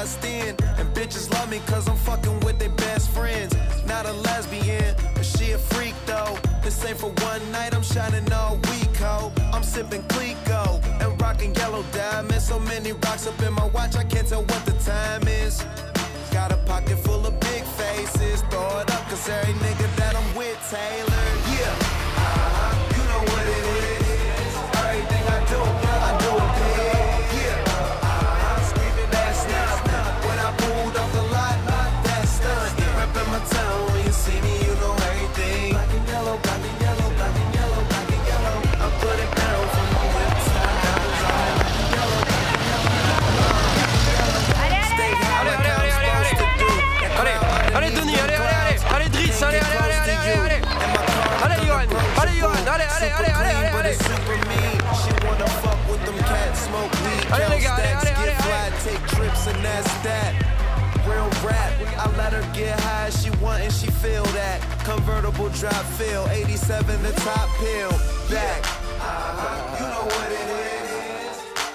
bust in. And bitches love me cause I'm fucking with their best friends. Not a lesbian, but she a freak though. This ain't for one night, I'm shining all week, ho. I'm sipping Clico and rocking yellow diamonds. So many rocks up in my watch, I can't tell what the time is. Got a pocket full of big faces. Throw it up, cause every nigga that I'm with, Taylor. Yeah, you know what it is. Everything I do it big. Yeah, screaming that's not. When I pulled off the lot, that's stunt. Reppin' my town, when you see me, you know everything. Black and yellow, black and yellow, black and yellow, black and yellow. I put it down from the whip to the diamonds on it. Black and yellow, black and yellow, black and yellow. Stay high like I'm supposed to do. Allez Denis, allez Driss, allez Johan, allez. She wanna fuck with them cats, smoke weed, count stacks, get fly, take trips and that's that. Real rap, I let her get high as she want and she feel that. Convertible drop feel, 87 the top pill, back. You know what it is.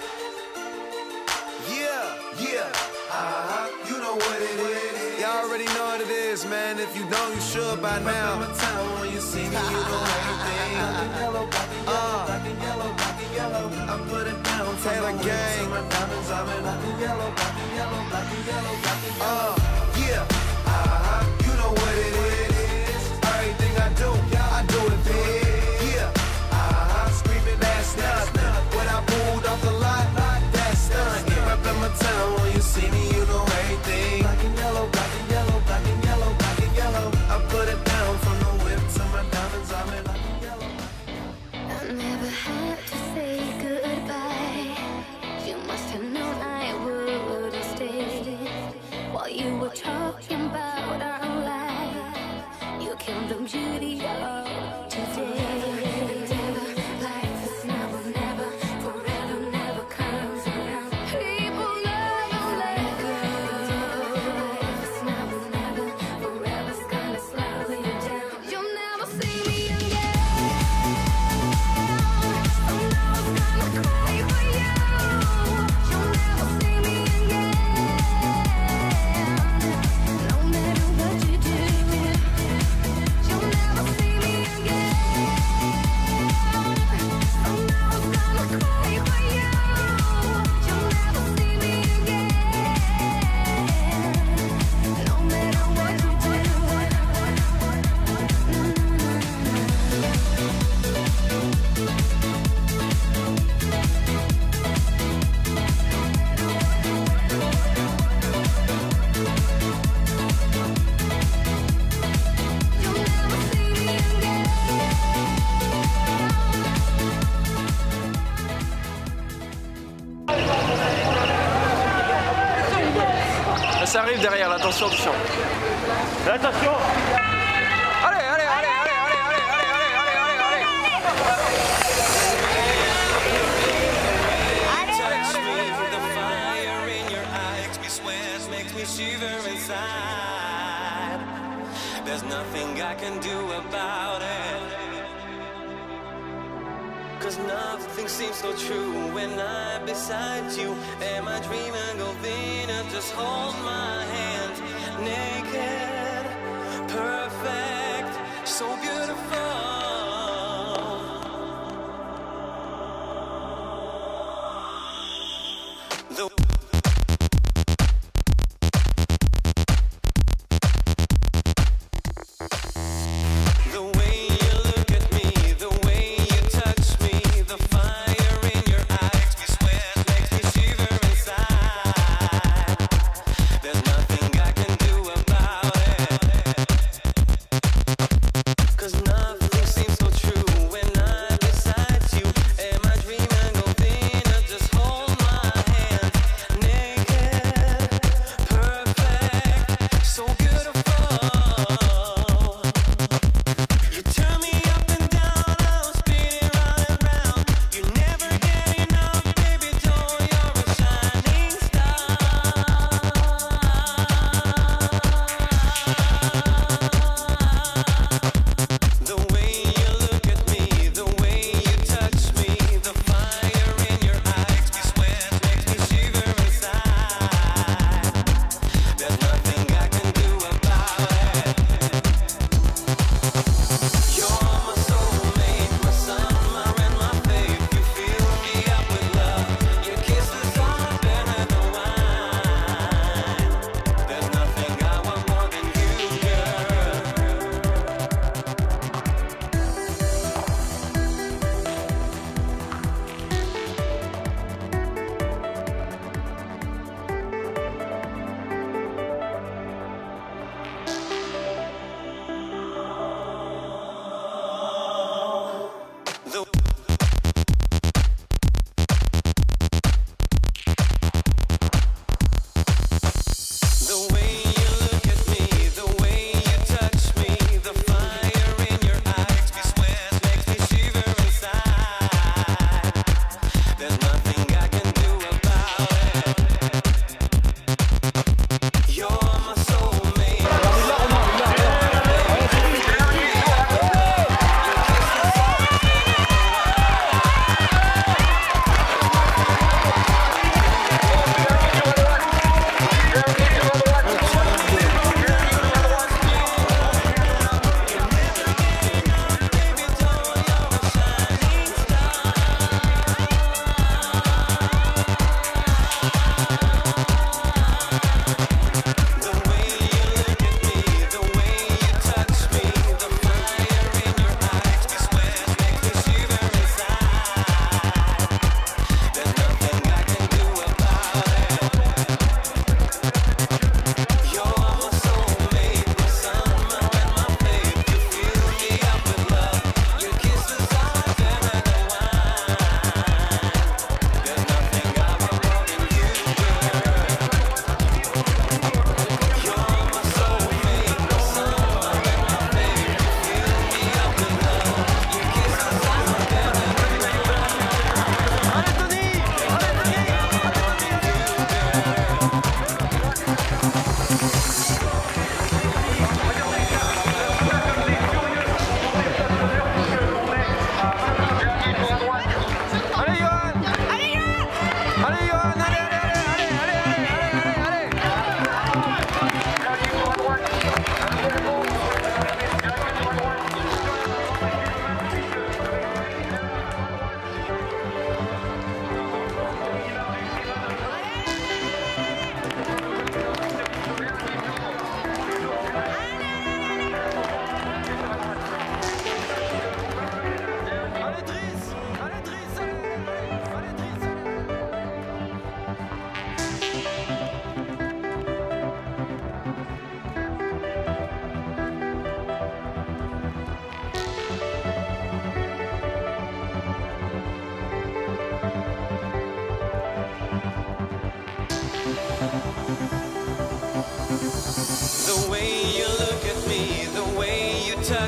Yeah, you know what it is. Y'all already know what it is, man. If you don't, you should by now. When you see me, you know everything. Black and yellow, black and yellow. I put it down, Taylor gang. My diamonds are black and yellow, black and yellow, black and yellow, black and yellow. Yeah, you know what it is. Everything I do it big. Yeah, screaming that's not. When I pulled off the lot, that's stunt. Reppin' my town, when you see me, you know everything. Black and yellow, black and yellow, black and yellow, black and yellow. I put it down from the whip to my diamonds, I'm in black and yellow. I never had to say goodbye. You must have known I would have stayed while you were talking about our life. You killed the beauty of today. Life is now or never, forever never comes around. People never let go. Life is now or never, forever's gonna slow you down. You'll never see me again. So now I'm gonna cry for you. You'll never see me again. No matter what you do, you'll never see me again. So now I'm gonna cry for you. You'll never see me again. No matter what you do. You'll never see me again. Ça arrive derrière, l'attention du champ. Attention. Allez. Touch me, the fire in your eyes makes me sweat, makes me shiver inside. There's nothing I can do about it. 'Cause nothing seems so true when I'm beside you. Am I dreaming of Venus? Just hold my hand. Naked, perfect, so beautiful. The way you look at me, the way you touch me, the fire in your eyes makes me sweat, makes me shiver inside. There's nothing I can do about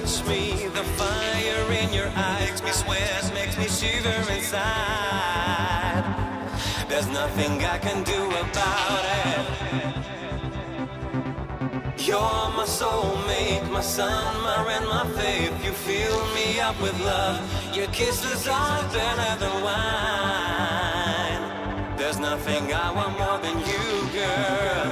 touch me. The fire in your eyes makes me sweat, makes me shiver inside. There's nothing I can do about it. You're my soulmate, my sun, my rain, my faith. You fill me up with love. Your kisses are better than wine. There's nothing I want more than you, girl.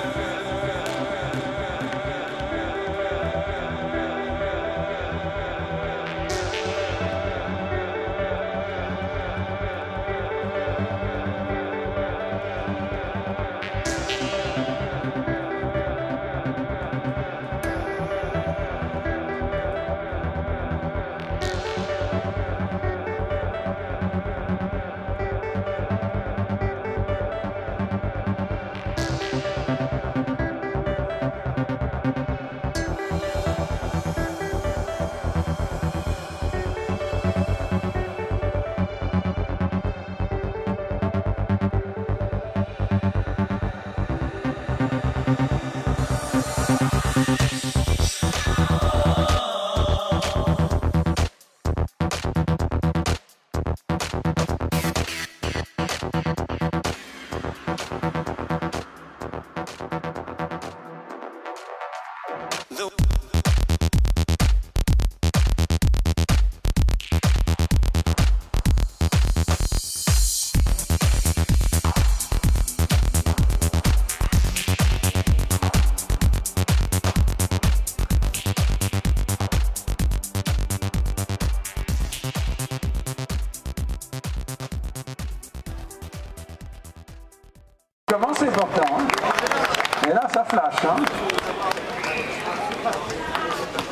Comment c'est important, hein. Et là ça flash, hein.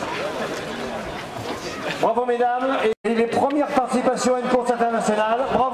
Bravo mesdames, et les premières participations à une course internationale. Bravo.